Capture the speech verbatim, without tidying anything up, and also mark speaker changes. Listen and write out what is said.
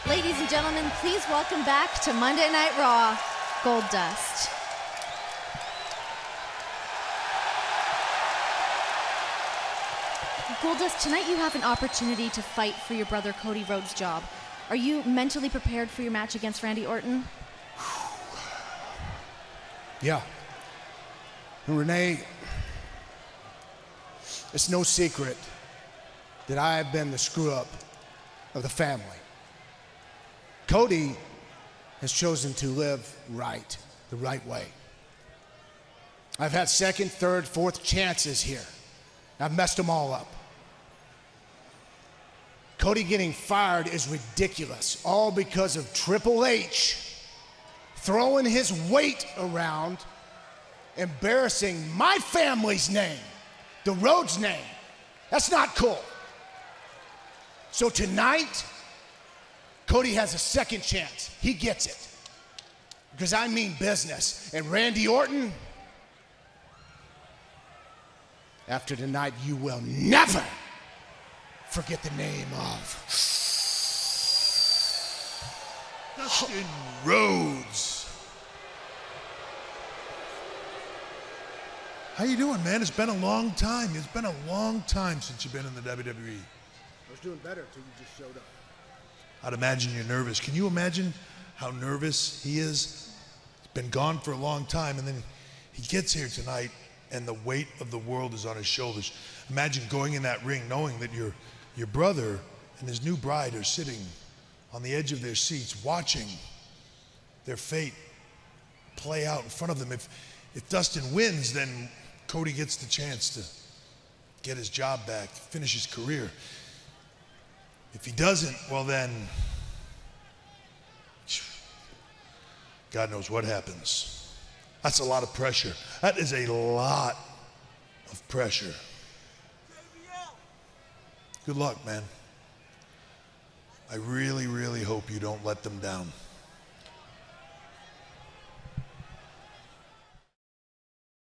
Speaker 1: Ladies and gentlemen, please welcome back to Monday Night Raw, Goldust. Goldust, tonight you have an opportunity to fight for your brother Cody Rhodes' job. Are you mentally prepared for your match against Randy Orton?
Speaker 2: Yeah. And Renee, it's no secret that I have been the screw-up of the family. Cody has chosen to live right, the right way. I've had second, third, fourth chances here. I've messed them all up. Cody getting fired is ridiculous, all because of Triple H throwing his weight around, embarrassing my family's name, the Rhodes name. That's not cool. So tonight, Cody has a second chance. He gets it. Because I mean business. And Randy Orton, after tonight, you will never forget the name of
Speaker 3: Dustin Rhodes. How you doing, man? It's been a long time. It's been a long time since you've been in the W W E.
Speaker 2: I was doing better until you just showed up.
Speaker 3: I'd imagine you're nervous. Can you imagine how nervous he is? He's been gone for a long time, and then he gets here tonight, and the weight of the world is on his shoulders. Imagine going in that ring knowing that your, your brother and his new bride are sitting on the edge of their seats watching their fate play out in front of them. If, if Dustin wins, then Cody gets the chance to get his job back, finish his career. If he doesn't, well then, God knows what happens. That's a lot of pressure. That is a lot of pressure. Good luck, man. I really, really hope you don't let them down.